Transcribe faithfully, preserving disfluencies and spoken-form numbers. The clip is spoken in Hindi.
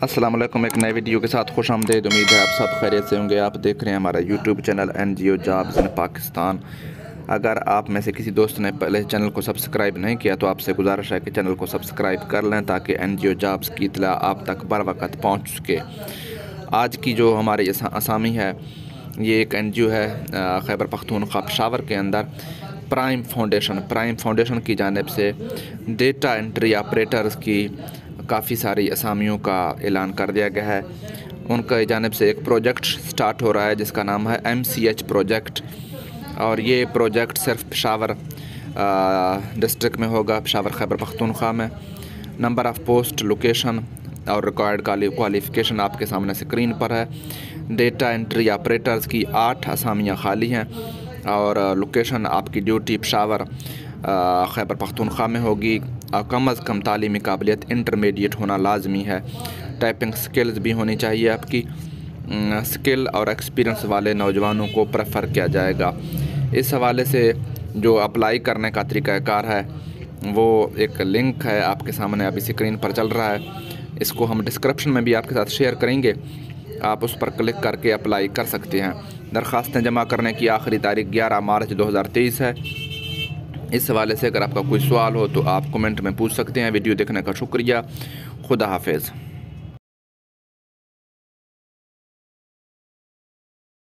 अस्सलाम वालेकुम। एक नए वीडियो के साथ खुश आमदीद। उम्मीद है आप सब खैरियत से होंगे। आप देख रहे हैं हमारा YouTube channel N G O jobs in Pakistan. अगर आप में से किसी दोस्त ने पहले चैनल को सब्सक्राइब नहीं किया तो आपसे गुजारिश है कि चैनल को सब्सक्राइब कर लें ताकि एन जी ओ जॉब्स की इत्तला आप तक बर वक्त पहुँच सके। आज की जो हमारी असामी है ये एक एन जी ओ है खैबर पख्तूनख्वा पेशावर के अंदर प्राइम फाउंडेशन प्राइम फाउंडेशन की जानिब से डेटा एंट्री ऑपरेटर्स की काफ़ी सारी असामियों का ऐलान कर दिया गया है। उनका जानिब से एक प्रोजेक्ट स्टार्ट हो रहा है जिसका नाम है एम सी एच प्रोजेक्ट, और ये प्रोजेक्ट सिर्फ पेशावर डिस्ट्रिक्ट में होगा, पेशावर खैबर पख्तूनख्वा में। नंबर ऑफ़ पोस्ट, लोकेशन और रिक्वायर्ड क्वालिफ़िकेशन आपके सामने स्क्रीन पर है। डेटा एंट्री ऑपरेटर्स की आठ असामियाँ खाली हैं और लोकेशन आपकी ड्यूटी पेशावर खैबर पख्तूनख्वा में होगी। कम अज़ कम तालीमी काबिलियत इंटरमीडिएट होना लाजमी है। टाइपिंग स्किल्स भी होनी चाहिए आपकी। स्किल और एक्सपीरियंस वाले नौजवानों को प्रेफर किया जाएगा। इस हवाले से जो अप्लाई करने का तरीक़ाकार है वो एक लिंक है आपके सामने अभी स्क्रीन पर चल रहा है। इसको हम डिस्क्रिप्शन में भी आपके साथ शेयर करेंगे, आप उस पर क्लिक करके अप्लाई कर सकते हैं। दरख्वास्तें जमा करने की आखिरी तारीख ग्यारह मार्च दो हज़ार तेईस है। इस हवाले से अगर आपका कोई सवाल हो तो आप कमेंट में पूछ सकते हैं। वीडियो देखने का शुक्रिया। खुदा हाफिज़।